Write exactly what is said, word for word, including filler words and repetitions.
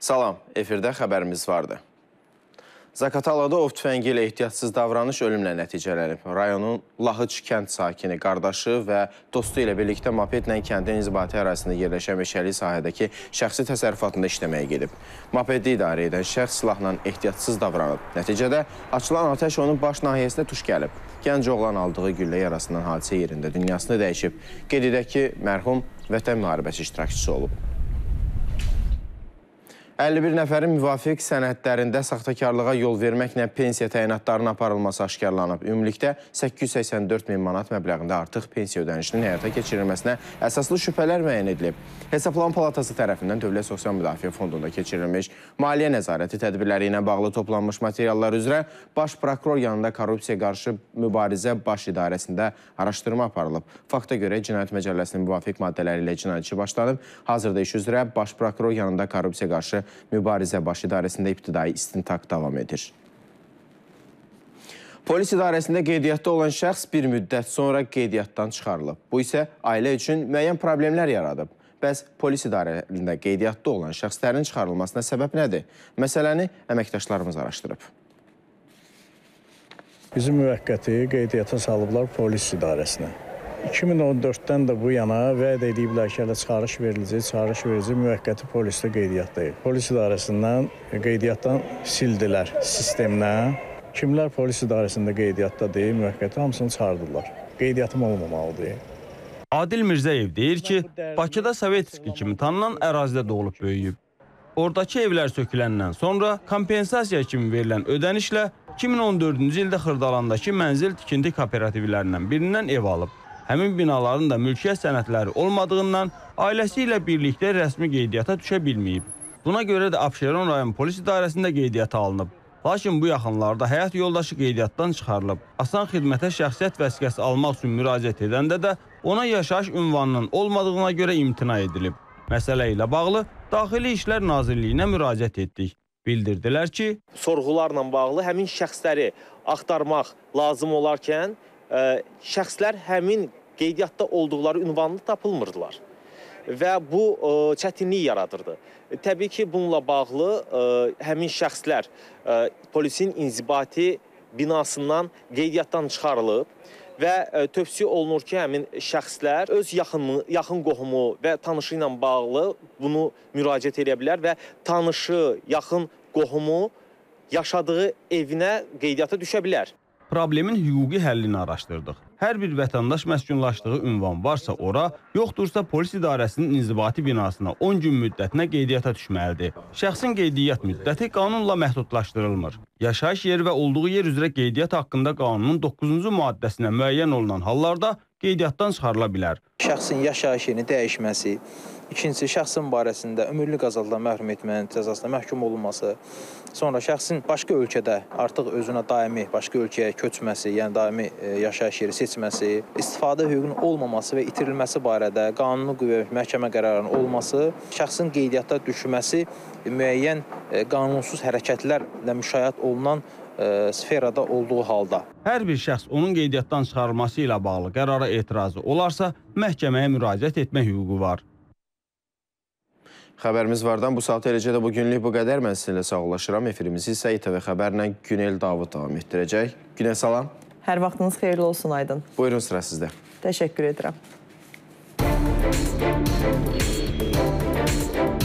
Salam, efirdə xəbərimiz vardı. Zaqatalada ov tüfəngi ilə ehtiyatsız davranış ölümlə nəticələnib. Rayonun Lahıc kənd sakini qardaşı və dostu ilə birlikdə mopedlə kəndin inzibati ərazisində yerləşən meşəli sahədəki şəxsi təsərrüfatında işləməyə gedib. Mopedi idarə edən şəxs silahla ehtiyatsız davranıb. Nəticədə açılan atəş onun baş nahiyəsinə tuş gəlib. Gənc oğlan aldığı güllə yarasından hadisə yerində dünyasını dəyişib. Qeyd edək ki, mərhum vətən müharibəsi iştirakçısı olub. əlli bir nəfərin müvafiq sənədlərində saxtakarlığa yol verməklə pensiya təyinatlarının aparılması aşkarlanıb. Ümumilikdə səkkiz yüz səksən dörd min manat məbləğində artıq pensiya ödənişinin həyata keçirilməsinə əsaslı şübhələr müəyyən edilib. Hesablama Palatası tərəfindən Dövlət Sosial Müdafiə Fondunda keçirilmiş maliyyə nəzarəti tədbirləri ilə bağlı toplanmış materiallar üzrə Baş Prokuror yanında korrupsiya qarşı mübarizə baş idarəsində araşdırma aparılıb. Fakta görə Cinayət Məcəlləsinin müvafiq maddələri ilə cinayət işi başlanıb. Hazırda iş üzrə Baş Prokuror yanında korrupsiya qarşı mübarizə baş idarəsində ibtidai istintaq davam edir. Polis idarəsində qeydiyyatda olan şəxs bir müddət sonra qeydiyyatdan çıxarılıb. Bu isə ailə üçün müəyyən problemlər yaradıb. Bəs polis idarəsində qeydiyyatda olan şəxslərin çıxarılmasına səbəb nədir? Məsələni əməkdaşlarımız araşdırıb. Bizim müvəqqəti qeydiyyata salıblar polis idarəsinə. iki min on dörddən də bu yana vəd ediblər ki, hələ çıxarış veriləcək, çıxarış veriləcək, müvəqqəti polisdə qeydiyyatdayıq. Polis idarəsindən qeydiyyatdan sildilər sistemdən. Kimlər polis idarəsində qeydiyyatda deyil, müvəqqəti hamısını çıxardılar. Qeydiyyatım olmamalıdır. Adil Mirzəyev deyir ki, Bakıda Sovetski kimi tanınan ərazidə doğulub böyüyüb. Oradakı evlər söküləndən sonra kompensasiya kimi verilən ödənişlə iki min on dördüncü ildə Xırdalandakı mənzil tikinti kooperativlərindən birindən ev alıb. Həmin binaların da mülkiyyət sənədləri olmadığından ailəsi ilə birlikdə rəsmi qeydiyyata düşə bilməyib. Buna görə də Abşeron rayon polis idarəsində qeydiyyata alınıb. Lakin bu yaxınlarda həyat yoldaşı qeydiyyatdan çıxarılıb. Asan xidmətə şəxsiyyət vəsiqəsi almaq üçün müraciət edəndə də ona yaşayış ünvanının olmadığına görə imtina edilib. Məsələ ilə bağlı Daxili İşlər Nazirliyinə müraciət etdik. Bildirdilər ki, sorğularla bağlı həmin şəxsləri axtarmaq lazım olarkən ə, şəxslər həmin qeydiyyatda olduqları ünvanını tapılmırdılar və bu ə, çətinlik yaradırdı. Təbii ki, bununla bağlı ə, həmin şəxslər ə, polisin inzibati binasından qeydiyyatdan çıxarılıb və ə, tövsiyə olunur ki, həmin şəxslər öz yaxın, yaxın qohumu və tanışı ilə bağlı bunu müraciət edə bilər və tanışı, yaxın qohumu yaşadığı evinə qeydiyyata düşə bilər. Problemin hüquqi həllini araşdırdıq. Hər bir vətəndaş məskunlaşdığı ünvan varsa ora, yoxdursa polis idarəsinin inzibati binasına on gün müddətinə qeydiyyata düşməlidir. Şəxsin qeydiyyat müddəti qanunla məhdudlaşdırılmır. Yaşayış yeri və olduğu yer üzrə qeydiyyat haqqında qanunun doqquzuncu maddəsinə müəyyən olunan hallarda qeydiyyatdan çıxarıla bilər. Şəxsin yaşayış yerini dəyişməsi, ikincisi şəxsin barəsində ömürlük azadlıqdan məhrum etmənin cəzasına məhkum olunması, sonra şəxsin başqa ölkədə artıq özünə daimi başqa ölkəyə köçməsi, yəni daimi yaşayış yeri seçməsi, istifadə hüququnun olmaması və itirilməsi barədə qanuni qüvvəyə məhkəmə qərarının olması, şəxsin qeydiyyata düşməsi müəyyən qanunsuz hərəkətlərlə müşayiət olunan sferada olduğu halda. Hər bir şəxs onun qeydiyyatdan çıxarılması ilə bağlı qərara etirazı olarsa, məhkəməyə müraciət etmə hüququ var. Xəbərimiz vardan bu saat eləcə də bugünlük bu qədər. Mən sizinlə sağollaşıram. Efirimizi isə İ T V xəbərlə Günel Davud davam etdirəcək. Günel, salam. Hər vaxtınız xeyirli olsun, Aydın. Buyurun, sıra sizdə. Təşəkkür edirəm.